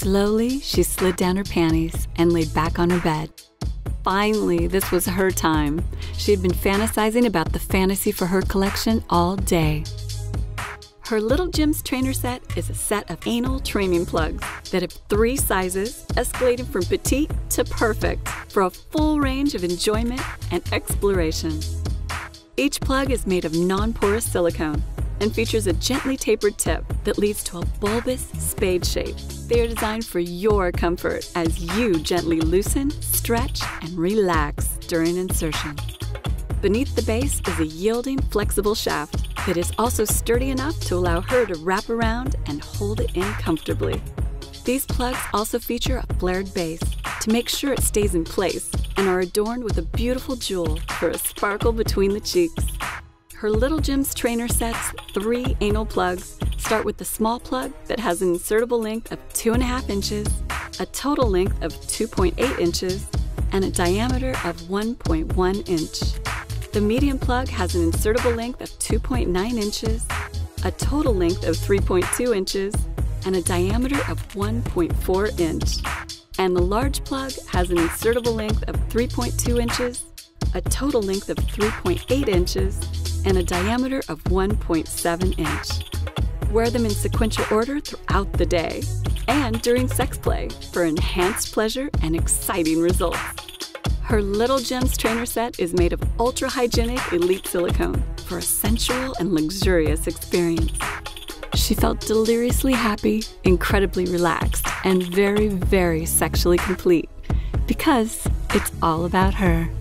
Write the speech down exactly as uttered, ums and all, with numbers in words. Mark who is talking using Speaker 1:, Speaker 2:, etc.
Speaker 1: Slowly, she slid down her panties and laid back on her bed. Finally, this was her time. She had been fantasizing about the fantasy for her collection all day. Her Little Gyms trainer set is a set of anal training plugs that have three sizes, escalating from petite to perfect for a full range of enjoyment and exploration. Each plug is made of non-porous silicone and features a gently tapered tip that leads to a bulbous spade shape. They are designed for your comfort as you gently loosen, stretch, and relax during insertion. Beneath the base is a yielding, flexible shaft that is also sturdy enough to allow her to wrap around and hold it in comfortably. These plugs also feature a flared base to make sure it stays in place and are adorned with a beautiful jewel for a sparkle between the cheeks. Her Little Gyms trainer set's three anal plugs start with the small plug that has an insertable length of two and a half inches, a total length of two point eight inches, and a diameter of one point one inch. The medium plug has an insertable length of two point nine inches, a total length of three point two inches, and a diameter of one point four inch. And the large plug has an insertable length of three point two inches, a total length of three point eight inches, and a diameter of one point seven inch. Wear them in sequential order throughout the day and during sex play for enhanced pleasure and exciting results. Her Little Gyms trainer set is made of ultra-hygienic elite silicone for a sensual and luxurious experience. She felt deliriously happy, incredibly relaxed, and very, very sexually complete because it's all about her.